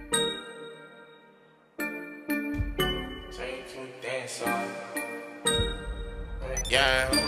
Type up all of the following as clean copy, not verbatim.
Yeah.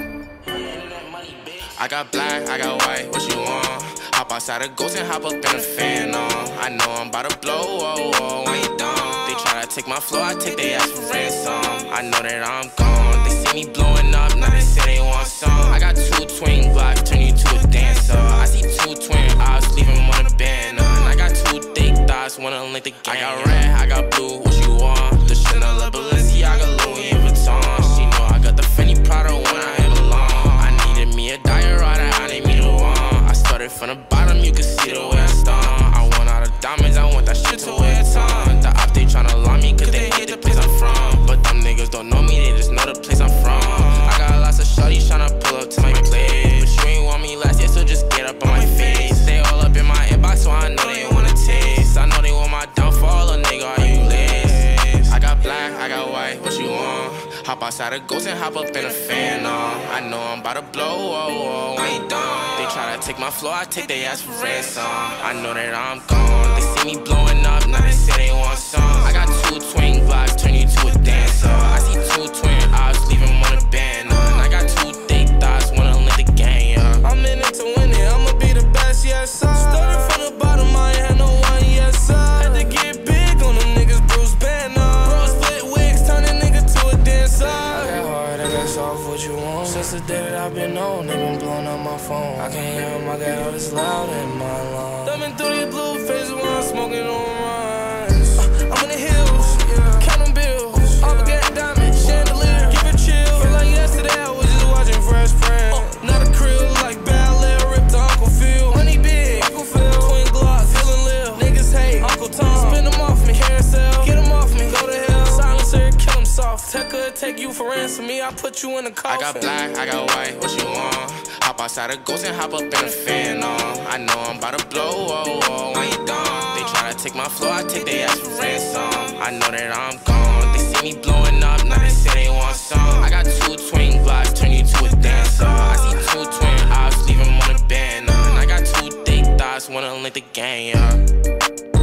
I got black, I got white, what you want? Hop outside a ghost and hop up in a fan on. I know I'm about to blow, oh, oh, when you done. They try to take my flow, I take their ass for ransom. I know that I'm gone, they see me blowing up, now they say they want some. I got 2 twin blocks, turn you to a dancer. I see 2 twin eyes, leave them on a banner. And I got 2 thick thighs, wanna link the game. I got red, I got blue, what you want? The Chanel, Balenciaga, Louis Vuitton. She know I got the Fendi Prada when I hit along. I needed me a diet rider, I need me the one. I started from the bottom, you can see the way I stung. I want all the diamonds, I want that shit to wear a ton. The op, they tryna lie me, cause they hate the place I'm from. But them niggas don't know me, they just know the place I'm from. I got lots of shorties tryna pull up to my place, but you ain't want me last year, so just get up on my face. They all up in my inbox, so I know they wanna taste. I know they want my downfall, a nigga, are you lace? I got black, I got white, what you want? Hop outside a ghost and hop up in a fan on. I know I'm about to blow, oh, oh, when you done. They try to take my flow, I take their ass for ransom. I know that I'm gone, they see me blowing up, now they say they want some. I got 2 twin blocks, turn you to a dancer. I see 2 twin eyes, leave them on a banner. And I got 2 thick thighs, wanna link the game, yeah. I'm in it to win it, I'ma be the best, yes sir. Started from the bottom, I ain't had no one, yes sir. Had to get big on them niggas, Bruce Banner. Bro, split wigs, turn a nigga to a dancer. I got hard, I got soft, what you want? Since the day that I've been on, they been blowing up my phone. I can't hear them, I got all this loud in my lungs. Thumbing through these blue faces when I'm smoking on runs. I'm in the hills, counting bills. All the gas diamonds, chandelier, give it chill. Feel like yesterday I was just watching Fresh Prince. Not a crib like ballet, ripped to Uncle Phil. Money big, Uncle Phil. Twin Glocks, feeling live. Niggas hate, Uncle Tom. Spin them off me, carousel. Get them off me, go to hell. Silencer, kill them soft. Tech could take you for ransom. Me, I put you in a coffin. I got black, I got white, what you want? Hop outside a ghost and hop up in a fan on. I know I'm about to blow, oh, oh, when you done. They try to take my flow, I take their ass for ransom. I know that I'm gone, they see me blowing up, now they say they want some. I got 2 twin blocks, turn you to a dancer. I see 2 twin eyes, leave them on a banner. And I got 2 thick thighs, wanna link the game, yeah.